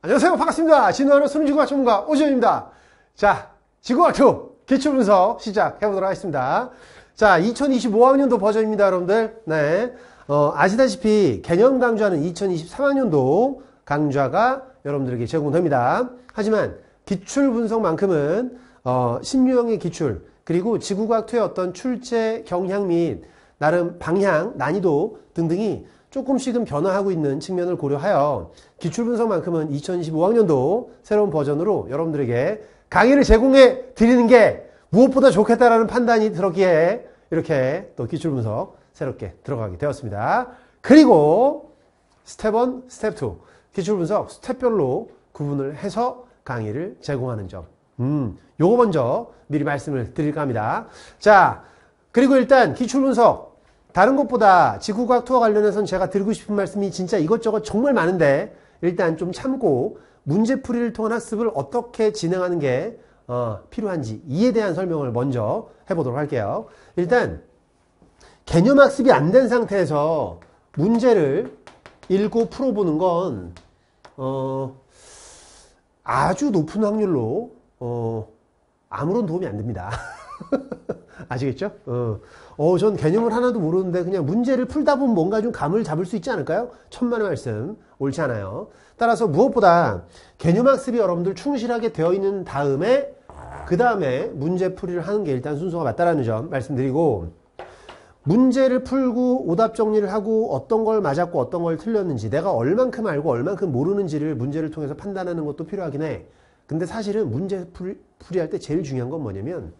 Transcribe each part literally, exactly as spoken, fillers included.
안녕하세요. 반갑습니다. 진화하는 수능지구학 전문가 오지현입니다. 자, 지구학투 기출분석 시작해보도록 하겠습니다. 자, 이천이십오 학년도 버전입니다, 여러분들. 네. 어, 아시다시피 개념 강좌는 이천이십삼 학년도 강좌가 여러분들에게 제공됩니다. 하지만 기출분석만큼은 어, 신유형의 기출, 그리고 지구과학투의 어떤 출제 경향 및 나름 방향, 난이도 등등이 조금씩은 변화하고 있는 측면을 고려하여 기출분석만큼은 이천이십오 학년도 새로운 버전으로 여러분들에게 강의를 제공해 드리는 게 무엇보다 좋겠다라는 판단이 들었기에 이렇게 또 기출분석 새롭게 들어가게 되었습니다. 그리고 스텝 일, 스텝 이 기출분석 스텝별로 구분을 해서 강의를 제공하는 점. 음, 요거 먼저 미리 말씀을 드릴까 합니다. 자, 그리고 일단 기출분석 다른 것보다 지구과학투와 관련해서는 제가 드리고 싶은 말씀이 진짜 이것저것 정말 많은데 일단 좀 참고 문제풀이를 통한 학습을 어떻게 진행하는 게 어, 필요한지 이에 대한 설명을 먼저 해보도록 할게요. 일단 개념학습이 안 된 상태에서 문제를 읽고 풀어보는 건 어, 아주 높은 확률로 어, 아무런 도움이 안 됩니다. 아시겠죠? 어, 어, 전 개념을 하나도 모르는데 그냥 문제를 풀다 보면 뭔가 좀 감을 잡을 수 있지 않을까요? 천만의 말씀. 옳지 않아요. 따라서 무엇보다 개념학습이 여러분들 충실하게 되어 있는 다음에 그 다음에 문제풀이를 하는 게 일단 순서가 맞다라는 점 말씀드리고, 문제를 풀고 오답 정리를 하고 어떤 걸 맞았고 어떤 걸 틀렸는지 내가 얼만큼 알고 얼만큼 모르는지를 문제를 통해서 판단하는 것도 필요하긴 해. 근데 사실은 문제 풀이할 때 제일 중요한 건 뭐냐면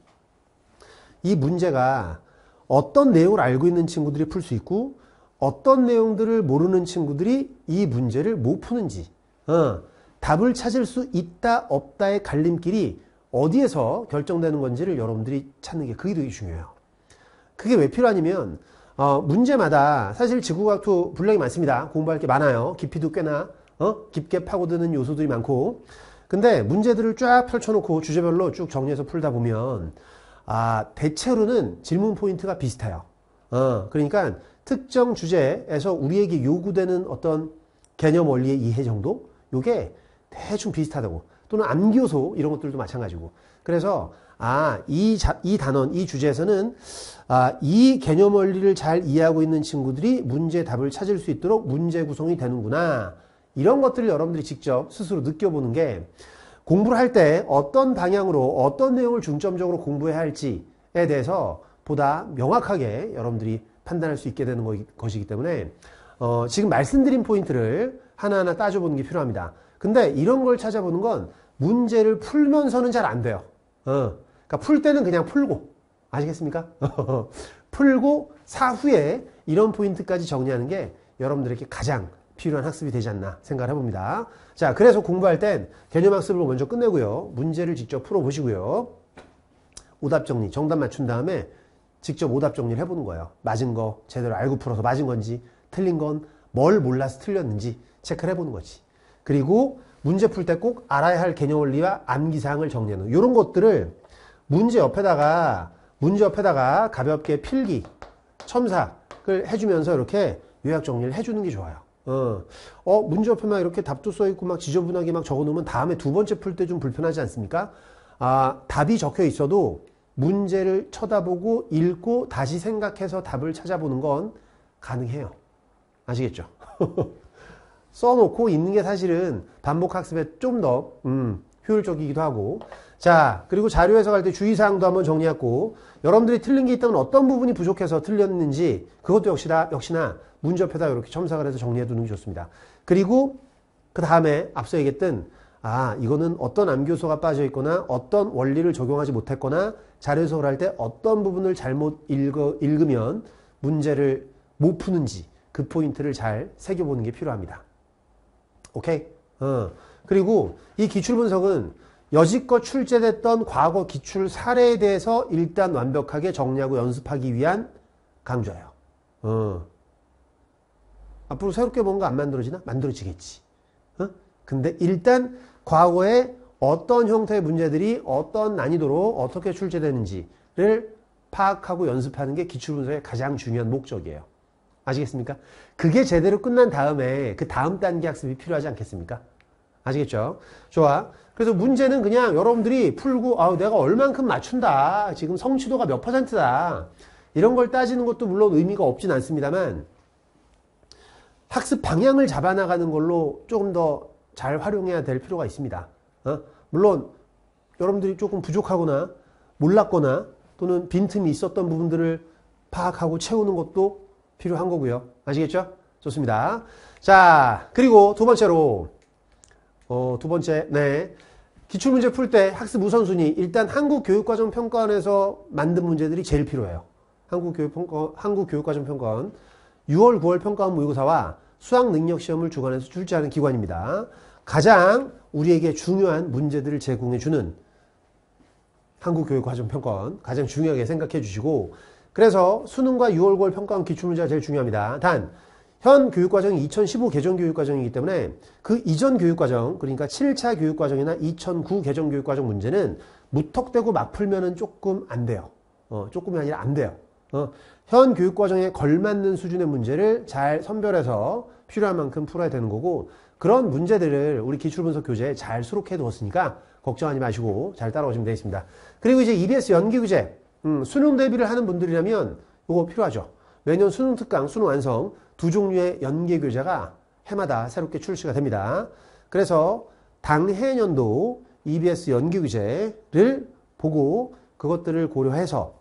이 문제가 어떤 내용을 알고 있는 친구들이 풀 수 있고 어떤 내용들을 모르는 친구들이 이 문제를 못 푸는지, 어, 답을 찾을 수 있다 없다의 갈림길이 어디에서 결정되는 건지를 여러분들이 찾는 게 그게 되게 중요해요. 그게 왜 필요하냐면 어, 문제마다 사실 지구과학투 분량이 많습니다. 공부할 게 많아요. 깊이도 꽤나 어? 깊게 파고드는 요소들이 많고, 근데 문제들을 쫙 펼쳐놓고 주제별로 쭉 정리해서 풀다 보면 아, 대체로는 질문 포인트가 비슷해요. 어, 그러니까 특정 주제에서 우리에게 요구되는 어떤 개념 원리의 이해 정도? 요게 대충 비슷하다고. 또는 암기요소 이런 것들도 마찬가지고. 그래서 아, 이, 자, 이 단원, 이 주제에서는 아, 이 개념 원리를 잘 이해하고 있는 친구들이 문제 답을 찾을 수 있도록 문제 구성이 되는구나. 이런 것들을 여러분들이 직접 스스로 느껴보는 게 공부를 할 때 어떤 방향으로 어떤 내용을 중점적으로 공부해야 할지에 대해서 보다 명확하게 여러분들이 판단할 수 있게 되는 것이기 때문에 어, 지금 말씀드린 포인트를 하나하나 따져보는 게 필요합니다. 근데 이런 걸 찾아보는 건 문제를 풀면서는 잘 안 돼요. 어, 그러니까 풀 때는 그냥 풀고, 아시겠습니까? 풀고 사후에 이런 포인트까지 정리하는 게 여러분들에게 가장 필요한 학습이 되지 않나 생각을 해봅니다. 자, 그래서 공부할 땐 개념학습을 먼저 끝내고요. 문제를 직접 풀어보시고요. 오답 정리, 정답 맞춘 다음에 직접 오답 정리를 해보는 거예요. 맞은 거 제대로 알고 풀어서 맞은 건지, 틀린 건 뭘 몰라서 틀렸는지 체크를 해보는 거지. 그리고 문제 풀 때 꼭 알아야 할 개념 원리와 암기사항을 정리하는 이런 것들을 문제 옆에다가 문제 옆에다가 가볍게 필기, 첨삭을 해주면서 이렇게 요약 정리를 해주는 게 좋아요. 어, 어, 문제 옆에 막 이렇게 답도 써있고 막 지저분하게 막 적어 놓으면 다음에 두 번째 풀 때 좀 불편하지 않습니까? 아, 답이 적혀 있어도 문제를 쳐다보고 읽고 다시 생각해서 답을 찾아보는 건 가능해요. 아시겠죠? 써놓고 있는 게 사실은 반복 학습에 좀 더, 음, 효율적이기도 하고. 자, 그리고 자료 해석할 때 주의사항도 한번 정리했고, 여러분들이 틀린 게 있다면 어떤 부분이 부족해서 틀렸는지 그것도 역시나, 역시나 문제 옆에다 이렇게 첨삭을 해서 정리해 두는 게 좋습니다. 그리고 그 다음에 앞서 얘기했던 아, 이거는 어떤 암기요소가 빠져 있거나 어떤 원리를 적용하지 못했거나 자료 해석을 할 때 어떤 부분을 잘못 읽어, 읽으면 문제를 못 푸는지 그 포인트를 잘 새겨보는 게 필요합니다. 오케이? 어. 그리고 이 기출분석은 여지껏 출제됐던 과거 기출 사례에 대해서 일단 완벽하게 정리하고 연습하기 위한 강좌예요. 어. 앞으로 새롭게 뭔가 안 만들어지나? 만들어지겠지. 어? 근데 일단 과거에 어떤 형태의 문제들이 어떤 난이도로 어떻게 출제되는지를 파악하고 연습하는 게 기출분석의 가장 중요한 목적이에요. 아시겠습니까? 그게 제대로 끝난 다음에 그 다음 단계 학습이 필요하지 않겠습니까? 아시겠죠? 좋아. 그래서 문제는 그냥 여러분들이 풀고 아, 내가 얼만큼 맞춘다. 지금 성취도가 몇 퍼센트다. 이런 걸 따지는 것도 물론 의미가 없진 않습니다만 학습 방향을 잡아나가는 걸로 조금 더 잘 활용해야 될 필요가 있습니다. 어? 물론 여러분들이 조금 부족하거나 몰랐거나 또는 빈틈이 있었던 부분들을 파악하고 채우는 것도 필요한 거고요. 아시겠죠? 좋습니다. 자, 그리고 두 번째로 어, 두 번째, 네. 기출문제 풀 때 학습 우선순위 일단 한국교육과정평가원에서 만든 문제들이 제일 필요해요. 한국교육평가, 한국교육과정평가원 유월, 구월 평가원 모의고사와 수학능력시험을 주관해서 출제하는 기관입니다. 가장 우리에게 중요한 문제들을 제공해주는 한국교육과정평가원 가장 중요하게 생각해 주시고 그래서 수능과 유월, 구월 평가원 기출문제가 제일 중요합니다. 단 현 교육과정이 이천십오 개정 교육과정이기 때문에 그 이전 교육과정 그러니까 칠 차 교육과정이나 이천구 개정 교육과정 문제는 무턱대고 막 풀면은 조금 안 돼요. 어, 조금이 아니라 안 돼요. 어, 현 교육과정에 걸맞는 수준의 문제를 잘 선별해서 필요한 만큼 풀어야 되는 거고 그런 문제들을 우리 기출분석 교재에 잘 수록해 두었으니까 걱정하지 마시고 잘 따라오시면 되겠습니다. 그리고 이제 이비에스 연기교재 음, 수능 대비를 하는 분들이라면 이거 필요하죠. 매년 수능 특강, 수능 완성 두 종류의 연계교재가 해마다 새롭게 출시가 됩니다. 그래서 당해년도 이비에스 연계교재를 보고 그것들을 고려해서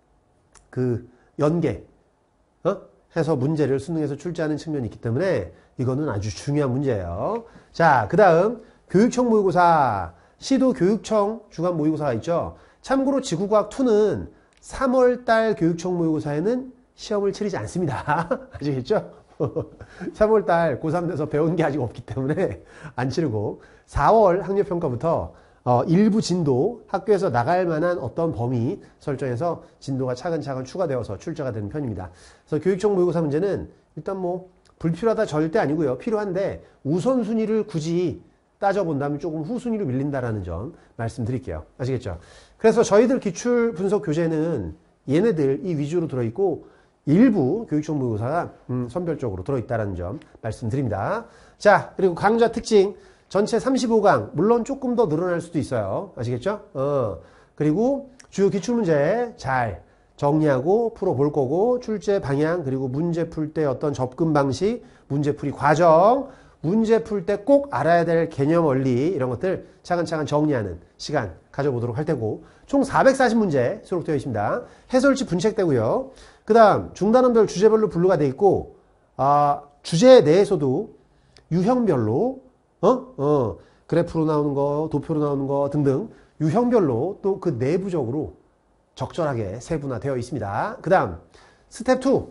그 연계 어? 해서 문제를 수능에서 출제하는 측면이 있기 때문에 이거는 아주 중요한 문제예요. 자, 그 다음 교육청 모의고사 시도 교육청 주간 모의고사가 있죠. 참고로 지구과학이는 삼월 달 교육청 모의고사에는 시험을 치르지 않습니다. 아시겠죠? 삼월 달 고삼 돼서 배운 게 아직 없기 때문에 안 치르고 사월 학력평가부터 어, 일부 진도 학교에서 나갈 만한 어떤 범위 설정해서 진도가 차근차근 추가되어서 출제가 되는 편입니다. 그래서 교육청 모의고사 문제는 일단 뭐 불필요하다 절대 아니고요. 필요한데 우선순위를 굳이 따져본다면 조금 후순위로 밀린다라는 점 말씀드릴게요. 아시겠죠? 그래서 저희들 기출 분석 교재는 얘네들 이 위주로 들어있고 일부 교육청 모의고사가 음, 선별적으로 들어있다는 점 말씀드립니다. 자, 그리고 강좌 특징 전체 삼십오 강 물론 조금 더 늘어날 수도 있어요. 아시겠죠? 어, 그리고 주요 기출문제 잘 정리하고 풀어볼 거고 출제 방향 그리고 문제 풀 때 어떤 접근 방식 문제풀이 과정 문제 풀 때 꼭 알아야 될 개념 원리 이런 것들 차근차근 정리하는 시간 가져보도록 할 테고 총 사백사십 문제 수록되어 있습니다. 해설지 분책되고요. 그 다음 중단원별 주제별로 분류가 되어 있고 아, 주제 내에서도 유형별로 어? 어, 그래프로 나오는 거 도표로 나오는 거 등등 유형별로 또 그 내부적으로 적절하게 세분화되어 있습니다. 그 다음 스텝 이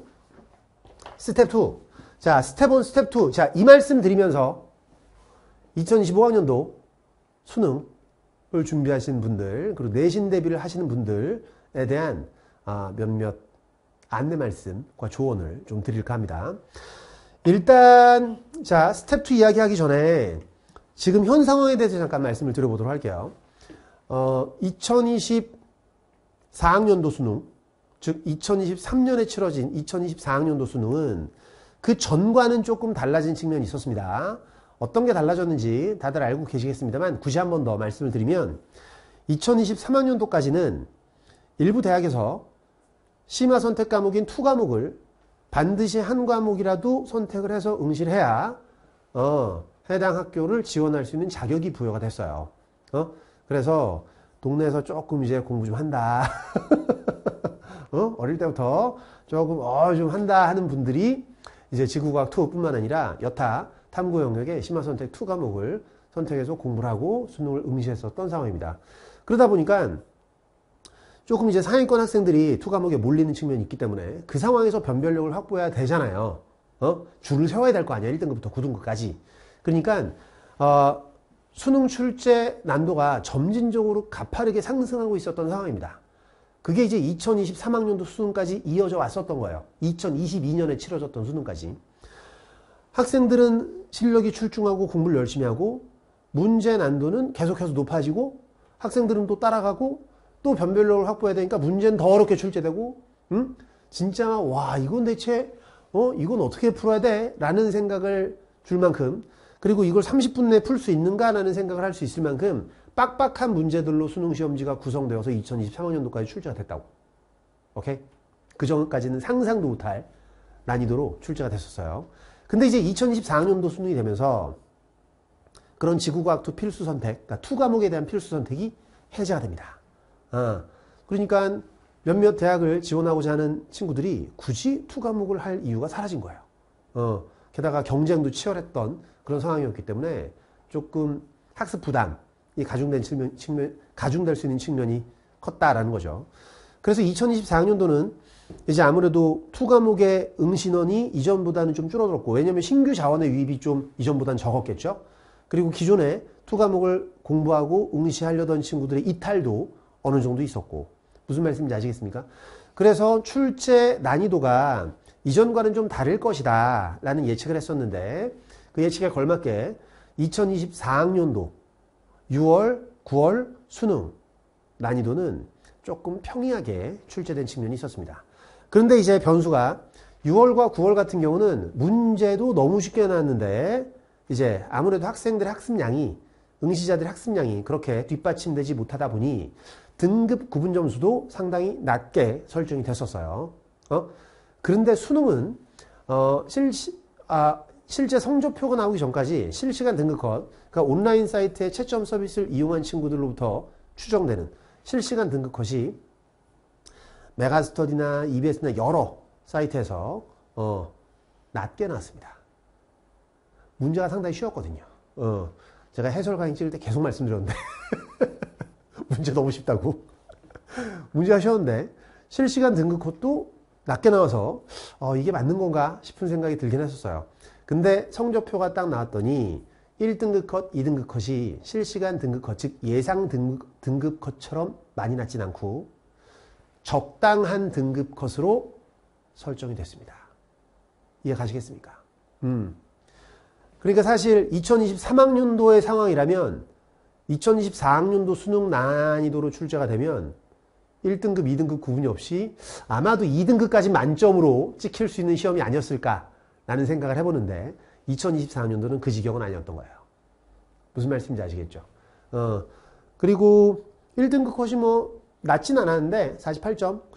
스텝 이 자 스텝 일 스텝 이 자 이 말씀 드리면서 이천이십오 학년도 수능을 준비하시는 분들 그리고 내신 대비를 하시는 분들에 대한 아, 몇몇 안내 말씀과 조언을 좀 드릴까 합니다. 일단 자 스텝 이 이야기하기 전에 지금 현 상황에 대해서 잠깐 말씀을 드려보도록 할게요. 어, 이천이십사 학년도 수능 즉 이천이십삼 년에 치러진 이천이십사 학년도 수능은 그 전과는 조금 달라진 측면이 있었습니다. 어떤 게 달라졌는지 다들 알고 계시겠습니다만 굳이 한 번 더 말씀을 드리면 이천이십삼 학년도까지는 일부 대학에서 심화 선택 과목인 이 과목을 반드시 한 과목이라도 선택을 해서 응시를 해야 어, 해당 학교를 지원할 수 있는 자격이 부여가 됐어요. 어? 그래서 동네에서 조금 이제 공부 좀 한다. 어? 어릴 때부터 조금 어, 좀 한다 하는 분들이 이제 지구과학 이뿐만 아니라 여타 탐구 영역의 심화 선택 이 과목을 선택해서 공부를 하고 수능을 응시했었던 상황입니다. 그러다 보니까 조금 이제 상위권 학생들이 이 과목에 몰리는 측면이 있기 때문에 그 상황에서 변별력을 확보해야 되잖아요. 어? 줄을 세워야 될 거 아니야. 일 등급부터 구 등급까지. 그러니까 어, 수능 출제 난도가 점진적으로 가파르게 상승하고 있었던 상황입니다. 그게 이제 이천이십삼 학년도 수능까지 이어져 왔었던 거예요. 이천이십이 년에 치러졌던 수능까지. 학생들은 실력이 출중하고 공부를 열심히 하고 문제 난도는 계속해서 높아지고 학생들은 또 따라가고 또 변별력을 확보해야 되니까 문제는 더 어렵게 출제되고 응? 진짜 와 이건 대체 어 이건 어떻게 풀어야 돼? 라는 생각을 줄 만큼 그리고 이걸 삼십 분 내에 풀 수 있는가라는 생각을 할 수 있을 만큼 빡빡한 문제들로 수능 시험지가 구성되어서 이천이십삼 학년도까지 출제가 됐다고. 오케이? 그 전까지는 상상도 못할 난이도로 출제가 됐었어요. 근데 이제 이천이십사 학년도 수능이 되면서 그런 지구과학 투 필수 선택, 그러니까 투 과목에 대한 필수 선택이 해제가 됩니다. 어, 그러니까 몇몇 대학을 지원하고자 하는 친구들이 굳이 투 과목을 할 이유가 사라진 거예요. 어, 게다가 경쟁도 치열했던 그런 상황이었기 때문에 조금 학습 부담이 가중된 측면, 측면, 가중될 수 있는 측면이 컸다라는 거죠. 그래서 이천이십사 학년도는 이제 아무래도 투 과목의 응시인원이 이전보다는 좀 줄어들었고, 왜냐면 신규 자원의 유입이 좀 이전보다는 적었겠죠. 그리고 기존에 투 과목을 공부하고 응시하려던 친구들의 이탈도 어느 정도 있었고, 무슨 말씀인지 아시겠습니까? 그래서 출제 난이도가 이전과는 좀 다를 것이다 라는 예측을 했었는데, 그 예측에 걸맞게 이천이십사 학년도 유월, 구월 수능 난이도는 조금 평이하게 출제된 측면이 있었습니다. 그런데 이제 변수가 유월과 구월 같은 경우는 문제도 너무 쉽게 나왔는데, 이제 아무래도 학생들의 학습량이, 응시자들의 학습량이 그렇게 뒷받침되지 못하다 보니 등급 구분 점수도 상당히 낮게 설정이 됐었어요. 어? 그런데 수능은 어, 실시, 아, 실제 성적표가 나오기 전까지 실시간 등급 컷, 그러니까 온라인 사이트의 채점 서비스를 이용한 친구들로부터 추정되는 실시간 등급 컷이 메가스터디나 이비에스나 여러 사이트에서 어, 낮게 나왔습니다. 문제가 상당히 쉬웠거든요. 어, 제가 해설 강의 찍을 때 계속 말씀드렸는데 문제 너무 쉽다고. 문제가 쉬웠는데 실시간 등급 컷도 낮게 나와서 어, 이게 맞는 건가 싶은 생각이 들긴 했었어요. 근데 성적표가 딱 나왔더니 일 등급 컷, 이 등급 컷이 실시간 등급 컷, 즉 예상 등급, 등급 컷처럼 많이 낮진 않고 적당한 등급 컷으로 설정이 됐습니다. 이해 가시겠습니까? 음. 그러니까 사실 이천이십삼 학년도의 상황이라면 이천이십사 학년도 수능 난이도로 출제가 되면 일 등급, 이 등급 구분이 없이 아마도 이 등급까지 만점으로 찍힐 수 있는 시험이 아니었을까라는 생각을 해보는데, 이천이십사 학년도는 그 지경은 아니었던 거예요. 무슨 말씀인지 아시겠죠? 어, 그리고 일 등급 컷이 뭐 낮진 않았는데 사십팔 점 그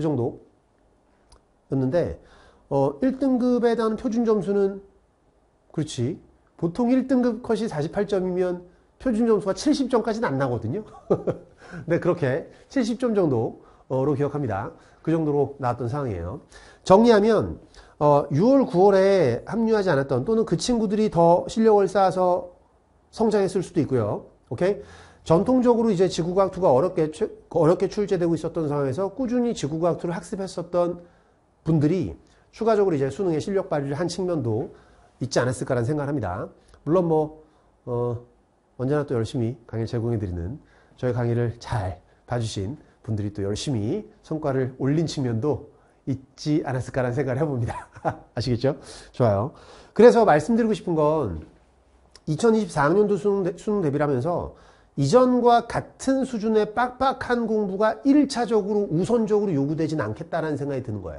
정도였는데 어, 일 등급에 대한 표준 점수는 그렇지, 보통 일 등급 컷이 사십팔 점이면 표준 점수가 칠십 점까지는 안 나거든요. 네, 그렇게 칠십 점 정도로 기억합니다. 그 정도로 나왔던 상황이에요. 정리하면 어, 유월, 구월에 합류하지 않았던, 또는 그 친구들이 더 실력을 쌓아서 성장했을 수도 있고요. 오케이? 전통적으로 이제 지구과학 이가 어렵게, 어렵게 출제되고 있었던 상황에서 꾸준히 지구과학 이를 학습했었던 분들이 추가적으로 이제 수능의 실력 발휘를 한 측면도 있지 않았을까라는 생각을 합니다. 물론 뭐, 어, 언제나 또 열심히 강의를 제공해드리는, 저희 강의를 잘 봐주신 분들이 또 열심히 성과를 올린 측면도 있지 않았을까라는 생각을 해봅니다. 아시겠죠? 좋아요. 그래서 말씀드리고 싶은 건 이천이십사 학년도 수능, 수능 대비를 하면서 이전과 같은 수준의 빡빡한 공부가 일 차적으로 우선적으로 요구되지는 않겠다라는 생각이 드는 거예요.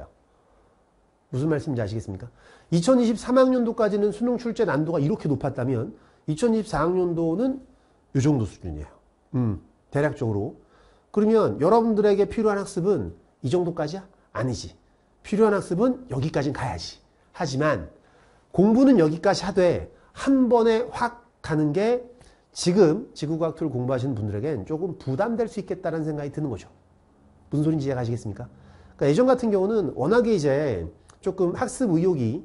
무슨 말씀인지 아시겠습니까? 이천이십삼 학년도까지는 수능 출제 난도가 이렇게 높았다면 이천이십사 학년도는 이 정도 수준이에요. 음, 대략적으로. 그러면 여러분들에게 필요한 학습은 이 정도까지야? 아니지. 필요한 학습은 여기까지는 가야지. 하지만 공부는 여기까지 하되 한 번에 확 가는 게 지금 지구과학 이를 공부하시는 분들에겐 조금 부담될 수 있겠다는 생각이 드는 거죠. 무슨 소리인지 이해 가시겠습니까? 그러니까 예전 같은 경우는 워낙에 이제 조금 학습 의욕이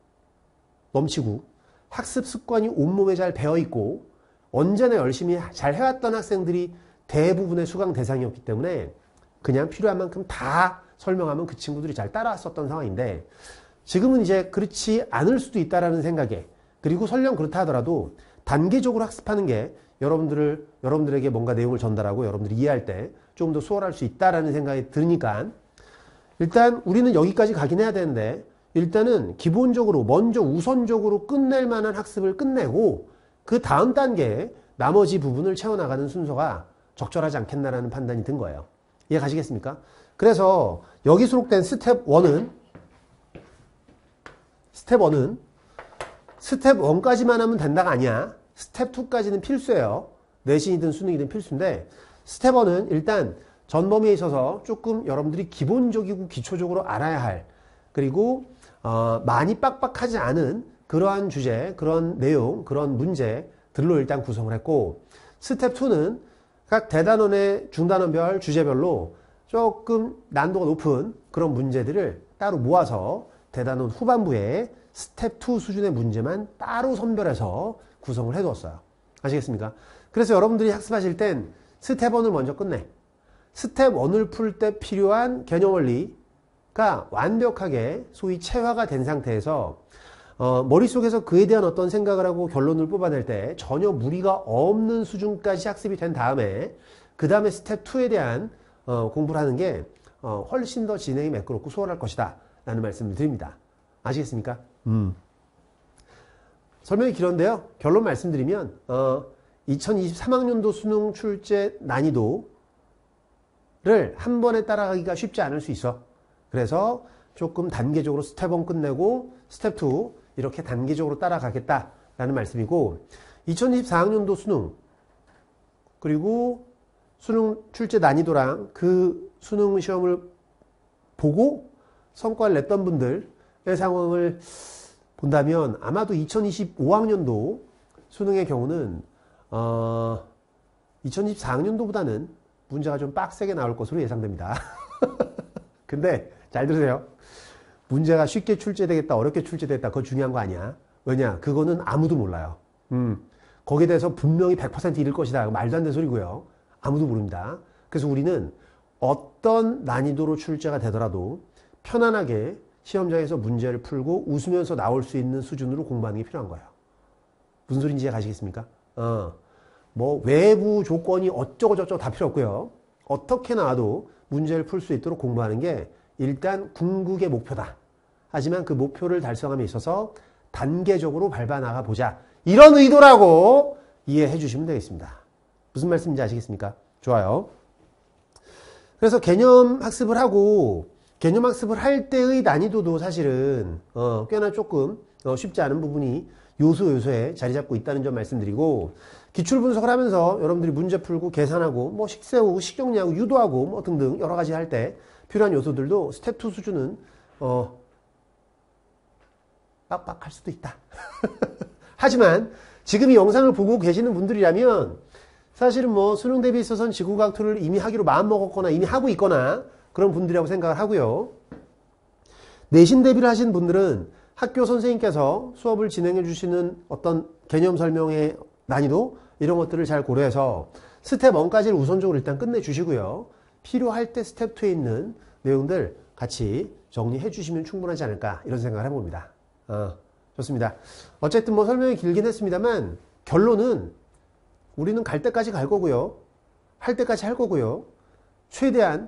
넘치고 학습 습관이 온몸에 잘 배어있고 언제나 열심히 잘 해왔던 학생들이 대부분의 수강 대상이었기 때문에 그냥 필요한 만큼 다 설명하면 그 친구들이 잘 따라왔었던 상황인데, 지금은 이제 그렇지 않을 수도 있다라는 생각에, 그리고 설령 그렇다 하더라도 단계적으로 학습하는 게 여러분들을, 여러분들에게 뭔가 내용을 전달하고 여러분들이 이해할 때 좀 더 수월할 수 있다라는 생각이 드니까 일단 우리는 여기까지 가긴 해야 되는데, 일단은 기본적으로 먼저 우선적으로 끝낼 만한 학습을 끝내고 그 다음 단계에 나머지 부분을 채워나가는 순서가 적절하지 않겠나라는 판단이 든 거예요. 이해 가시겠습니까? 그래서 여기 수록된 스텝 일은 스텝 일은 스텝 일까지만 하면 된다가 아니야. 스텝 이까지는 필수예요. 내신이든 수능이든 필수인데 스텝 일은 일단 전범위에 있어서 조금 여러분들이 기본적이고 기초적으로 알아야 할, 그리고 어, 많이 빡빡하지 않은 그러한 주제, 그런 내용, 그런 문제들로 일단 구성을 했고, 스텝 이는 각 대단원의 중단원별 주제별로 조금 난도가 높은 그런 문제들을 따로 모아서 대단원 후반부에 스텝 이 수준의 문제만 따로 선별해서 구성을 해두었어요. 아시겠습니까? 그래서 여러분들이 학습하실 땐 스텝 일을 먼저 끝내. 스텝 일을 풀 때 필요한 개념 원리가 완벽하게 소위 체화가 된 상태에서 어, 머릿속에서 그에 대한 어떤 생각을 하고 결론을 뽑아낼 때 전혀 무리가 없는 수준까지 학습이 된 다음에 그 다음에 스텝 이에 대한 어, 공부를 하는 게 어, 훨씬 더 진행이 매끄럽고 수월할 것이다 라는 말씀을 드립니다. 아시겠습니까? 음. 설명이 길었는데요. 결론 말씀드리면 어, 이천이십삼 학년도 수능 출제 난이도를 한 번에 따라가기가 쉽지 않을 수 있어. 그래서 조금 단계적으로 스텝 일 끝내고 스텝 이 이렇게 단계적으로 따라가겠다라는 말씀이고, 이천이십사 학년도 수능 그리고 수능 출제 난이도랑 그 수능 시험을 보고 성과를 냈던 분들의 상황을 본다면 아마도 이천이십오 학년도 수능의 경우는 어, 이천이십사 학년도보다는 문제가 좀 빡세게 나올 것으로 예상됩니다. 근데 잘 들으세요. 문제가 쉽게 출제되겠다, 어렵게 출제되겠다, 그거 중요한 거 아니야. 왜냐? 그거는 아무도 몰라요. 음, 거기에 대해서 분명히 백 퍼센트 이를 것이다. 말도 안 되는 소리고요. 아무도 모릅니다. 그래서 우리는 어떤 난이도로 출제가 되더라도 편안하게 시험장에서 문제를 풀고 웃으면서 나올 수 있는 수준으로 공부하는 게 필요한 거예요. 무슨 소리인지 이해 가시겠습니까? 어, 뭐 외부 조건이 어쩌고 저쩌고 다 필요 없고요. 어떻게 나와도 문제를 풀 수 있도록 공부하는 게 일단 궁극의 목표다. 하지만 그 목표를 달성함에 있어서 단계적으로 밟아 나가 보자. 이런 의도라고 이해해 주시면 되겠습니다. 무슨 말씀인지 아시겠습니까? 좋아요. 그래서 개념 학습을 하고 개념 학습을 할 때의 난이도도 사실은 어, 꽤나 조금 어, 쉽지 않은 부분이 요소 요소에 자리 잡고 있다는 점 말씀드리고, 기출 분석을 하면서 여러분들이 문제 풀고 계산하고 뭐 식세우고 식정리하고 유도하고 뭐 등등 여러 가지 할 때 필요한 요소들도 스텝 이 수준은 어, 빡빡할 수도 있다. 하지만 지금 이 영상을 보고 계시는 분들이라면 사실은 뭐 수능 대비에 있어서는 지구과학 이를 이미 하기로 마음먹었거나 이미 하고 있거나 그런 분들이라고 생각을 하고요. 내신 대비를 하신 분들은 학교 선생님께서 수업을 진행해 주시는 어떤 개념 설명의 난이도 이런 것들을 잘 고려해서 스텝 일까지를 우선적으로 일단 끝내주시고요. 필요할 때 스텝 이에 있는 내용들 같이 정리해 주시면 충분하지 않을까 이런 생각을 해봅니다. 어, 좋습니다. 어쨌든 뭐 설명이 길긴 했습니다만 결론은 우리는 갈 때까지 갈 거고요. 할 때까지 할 거고요. 최대한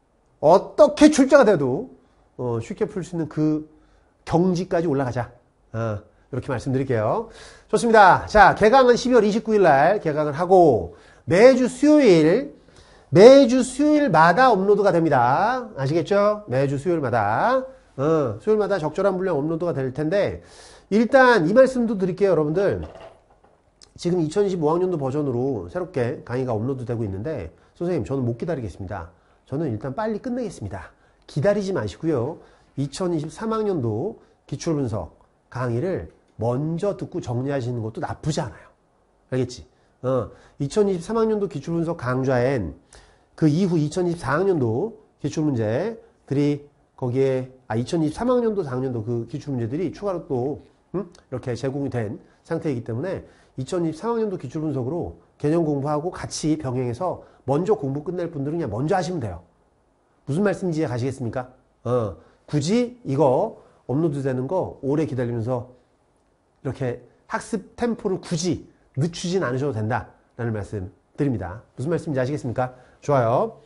어떻게 출제가 돼도 어, 쉽게 풀 수 있는 그 경지까지 올라가자. 어, 이렇게 말씀드릴게요. 좋습니다. 자, 개강은 십이월 이십구일 날 개강을 하고 매주 수요일 매주 수요일마다 업로드가 됩니다. 아시겠죠? 매주 수요일마다 어, 수요일마다 적절한 분량 업로드가 될 텐데, 일단 이 말씀도 드릴게요. 여러분들 지금 이천이십오 학년도 버전으로 새롭게 강의가 업로드 되고 있는데, 선생님 저는 못 기다리겠습니다. 저는 일단 빨리 끝내겠습니다. 기다리지 마시고요. 이천이십삼 학년도 기출분석 강의를 먼저 듣고 정리하시는 것도 나쁘지 않아요. 알겠지? 어, 이천이십삼 학년도 기출분석 강좌엔 그 이후 이천이십사 학년도 기출문제들이 거기에 아 이천이십삼 학년도 사 학년도 그 기출문제들이 추가로 또 음? 이렇게 제공이 된 상태이기 때문에 이천이십삼 학년도 기출분석으로 개념 공부하고 같이 병행해서 먼저 공부 끝낼 분들은 그냥 먼저 하시면 돼요. 무슨 말씀인지 가시겠습니까? 어, 굳이 이거 업로드 되는 거 오래 기다리면서 이렇게 학습 템포를 굳이 늦추진 않으셔도 된다라는 말씀 드립니다. 무슨 말씀인지 아시겠습니까? 좋아요.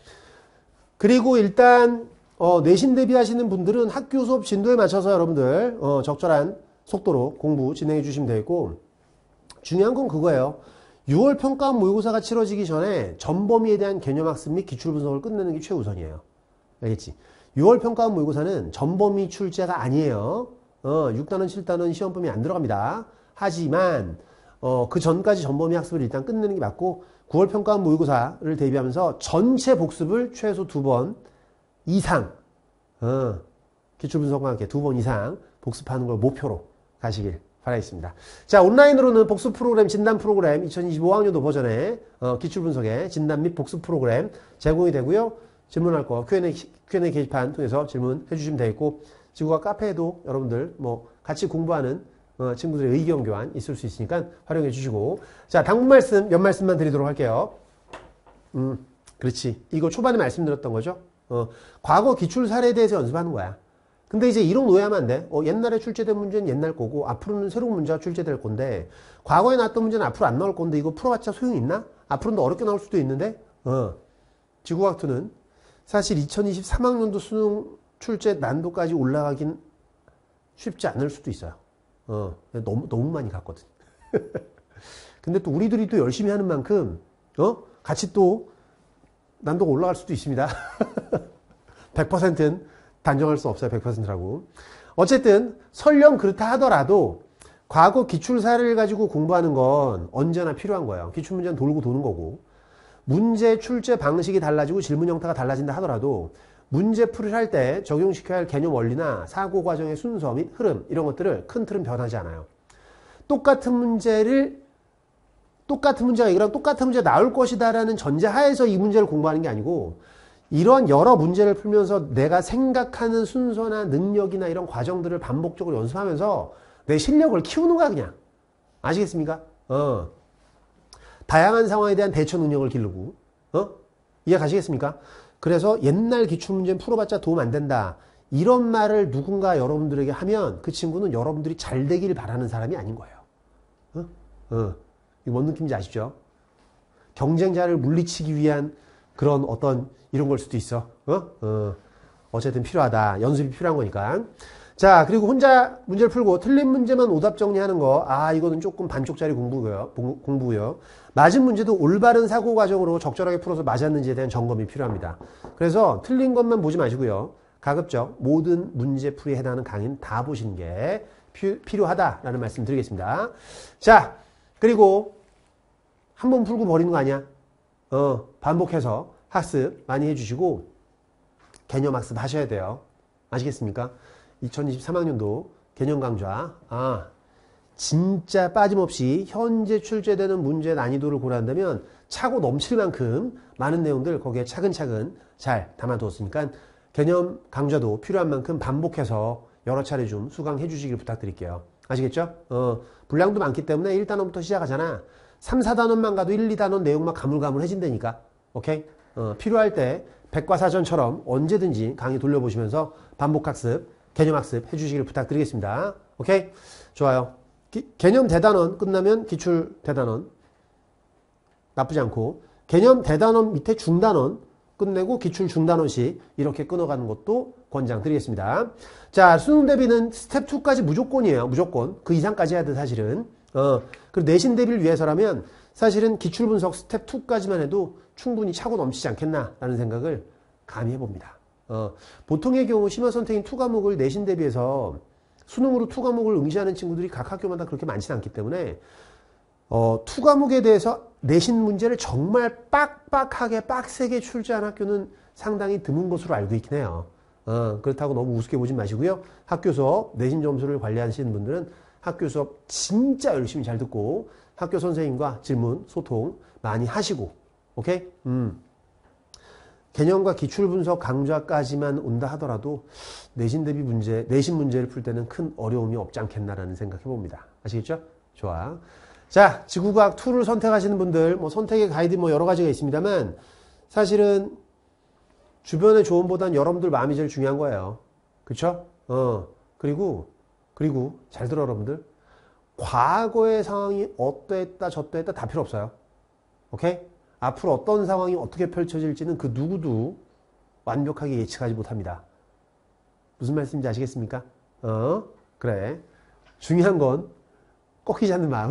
그리고 일단 어, 내신 대비하시는 분들은 학교 수업 진도에 맞춰서 여러분들 어, 적절한 속도로 공부 진행해 주시면 되겠고, 중요한 건 그거예요. 유월 평가원 모의고사가 치러지기 전에 전범위에 대한 개념학습 및 기출분석을 끝내는 게 최우선이에요. 알겠지? 유월 평가원 모의고사는 전범위 출제가 아니에요. 어, 육 단원, 칠 단원 시험 범위 안 들어갑니다. 하지만 어, 그 전까지 전범위 학습을 일단 끝내는 게 맞고 구월 평가원 모의고사를 대비하면서 전체 복습을 최소 두 번 이상 어, 기출분석과 함께 두 번 이상 복습하는 걸 목표로 가시길 바라겠습니다. 자, 온라인으로는 복습 프로그램, 진단 프로그램 이천이십오 학년도 버전의 어, 기출분석의 진단 및 복습 프로그램 제공이 되고요. 질문할 거 큐 앤 에이, 큐 앤 에이 게시판 통해서 질문해 주시면 되겠고 지구과학 카페에도 여러분들 뭐 같이 공부하는 어, 친구들의 의견 교환 있을 수 있으니까 활용해 주시고 자, 당분 말씀, 연 말씀만 드리도록 할게요. 음, 그렇지. 이거 초반에 말씀드렸던 거죠. 어, 과거 기출 사례에 대해서 연습하는 거야. 근데 이제 이런 오해하면 안 돼. 어, 옛날에 출제된 문제는 옛날 거고 앞으로는 새로운 문제가 출제될 건데 과거에 나왔던 문제는 앞으로 안 나올 건데 이거 풀어봤자 소용이 있나? 앞으로는 더 어렵게 나올 수도 있는데 어, 지구과학투는 사실 이천이십삼 학년도 수능 출제 난도까지 올라가긴 쉽지 않을 수도 있어요. 어, 너무, 너무 많이 갔거든. 근데 또 우리들이 또 열심히 하는 만큼 어? 같이 또 난도가 올라갈 수도 있습니다. 백 퍼센트는 단정할 수 없어요. 백 퍼센트라고. 어쨌든 설령 그렇다 하더라도 과거 기출 사례를 가지고 공부하는 건 언제나 필요한 거예요. 기출문제는 돌고 도는 거고 문제 출제 방식이 달라지고 질문 형태가 달라진다 하더라도 문제 풀이를 할 때 적용시켜야 할 개념 원리나 사고 과정의 순서 및 흐름 이런 것들을 큰 틀은 변하지 않아요. 똑같은 문제를 똑같은 문제가 이거랑 똑같은 문제 나올 것이다 라는 전제하에서 이 문제를 공부하는 게 아니고 이런 여러 문제를 풀면서 내가 생각하는 순서나 능력이나 이런 과정들을 반복적으로 연습하면서 내 실력을 키우는 거야 그냥. 아시겠습니까? 어. 다양한 상황에 대한 대처 능력을 기르고 어? 이해 가시겠습니까? 그래서 옛날 기출문제는 풀어봤자 도움 안 된다. 이런 말을 누군가 여러분들에게 하면 그 친구는 여러분들이 잘 되길 바라는 사람이 아닌 거예요. 어? 어. 이거 뭔 느낌인지 아시죠? 경쟁자를 물리치기 위한 그런 어떤 이런 걸 수도 있어. 어? 어. 어쨌든 필요하다. 연습이 필요한 거니까. 자, 그리고 혼자 문제를 풀고 틀린 문제만 오답 정리하는 거. 아, 이거는 조금 반쪽짜리 공부고요. 공부고요. 맞은 문제도 올바른 사고 과정으로 적절하게 풀어서 맞았는지에 대한 점검이 필요합니다. 그래서 틀린 것만 보지 마시고요. 가급적 모든 문제풀이에 해당하는 강의는 다 보시는 게 피, 필요하다라는 말씀 드리겠습니다. 자, 그리고 한 번 풀고 버리는 거 아니야? 어, 반복해서 학습 많이 해주시고 개념 학습 하셔야 돼요. 아시겠습니까? 이천이십삼 학년도 개념 강좌. 아, 진짜 빠짐없이 현재 출제되는 문제 난이도를 고려한다면 차고 넘칠 만큼 많은 내용들 거기에 차근차근 잘 담아두었으니까 개념 강좌도 필요한 만큼 반복해서 여러 차례 좀 수강해 주시길 부탁드릴게요. 아시겠죠? 어, 분량도 많기 때문에 일 단원부터 시작하잖아. 삼, 사 단원만 가도 일, 이 단원 내용만 가물가물해진다니까. 오케이? 어, 필요할 때 백과사전처럼 언제든지 강의 돌려보시면서 반복학습, 개념학습 해주시길 부탁드리겠습니다. 오케이? 좋아요. 기, 개념 대단원 끝나면 기출 대단원 나쁘지 않고 개념 대단원 밑에 중단원 끝내고 기출 중단원씩 이렇게 끊어가는 것도 권장드리겠습니다. 자, 수능 대비는 스텝 이까지 무조건이에요. 무조건. 그 이상까지 해야 돼 사실은. 어, 그리고 내신 대비를 위해서라면 사실은 기출 분석 스텝 이까지만 해도 충분히 차고 넘치지 않겠나라는 생각을 감히 해봅니다. 어, 보통의 경우 심화 선택인 이 과목을 내신 대비해서 수능으로 이 과목을 응시하는 친구들이 각 학교마다 그렇게 많지는 않기 때문에 어, 이 과목에 대해서 내신 문제를 정말 빡빡하게 빡세게 출제한 학교는 상당히 드문 것으로 알고 있긴 해요. 어, 그렇다고 너무 우습게 보진 마시고요. 학교 수업 내신 점수를 관리하시는 분들은 학교 수업 진짜 열심히 잘 듣고 학교 선생님과 질문, 소통 많이 하시고 오케이? 음. 개념과 기출 분석 강좌까지만 온다 하더라도 내신 대비 문제, 내신 문제를 풀 때는 큰 어려움이 없지 않겠나라는 생각 해봅니다. 아시겠죠? 좋아. 자, 지구과학 이를 선택하시는 분들, 뭐 선택의 가이드 뭐 여러 가지가 있습니다만 사실은 주변의 조언보단 여러분들 마음이 제일 중요한 거예요. 그쵸? 어. 그리고, 그리고 잘 들어 여러분들. 과거의 상황이 어떠했다, 저떠했다 다 필요 없어요. 오케이? 앞으로 어떤 상황이 어떻게 펼쳐질지는 그 누구도 완벽하게 예측하지 못합니다. 무슨 말씀인지 아시겠습니까? 어, 그래. 중요한 건 꺾이지 않는 마음.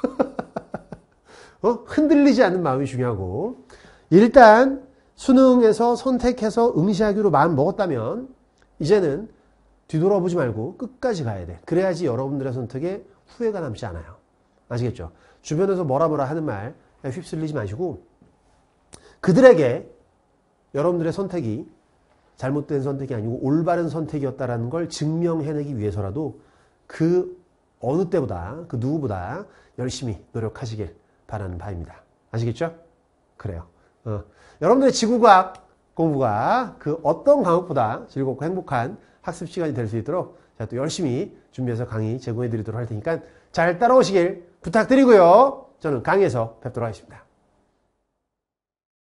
어? 흔들리지 않는 마음이 중요하고. 일단 수능에서 선택해서 응시하기로 마음 먹었다면 이제는 뒤돌아보지 말고 끝까지 가야 돼. 그래야지 여러분들의 선택에 후회가 남지 않아요. 아시겠죠? 주변에서 뭐라 뭐라 하는 말 휩쓸리지 마시고 그들에게 여러분들의 선택이 잘못된 선택이 아니고 올바른 선택이었다라는 걸 증명해내기 위해서라도 그 어느 때보다 그 누구보다 열심히 노력하시길 바라는 바입니다. 아시겠죠? 그래요. 어. 여러분들의 지구과학 공부가 그 어떤 과목보다 즐겁고 행복한 학습 시간이 될 수 있도록 제가 또 열심히 준비해서 강의 제공해 드리도록 할 테니까 잘 따라오시길 부탁드리고요. 저는 강의에서 뵙도록 하겠습니다.